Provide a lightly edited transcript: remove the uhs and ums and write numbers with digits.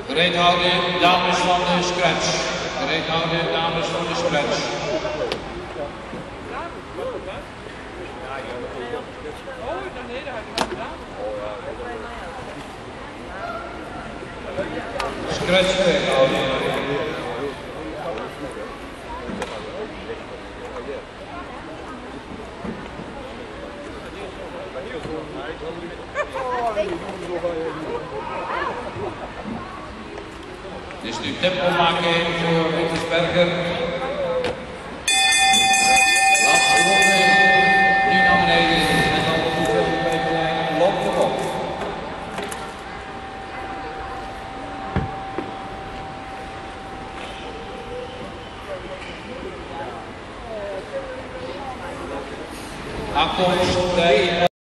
Gereedhouden dames van de scratch. Gereedhouden dames van de scratch. Scratch gereedhouden. Dus nu tempo maken voor Wittersberger. Laatste ronde, nu naar beneden en dan op de 2 meter lijn loopt de bal. Aankomst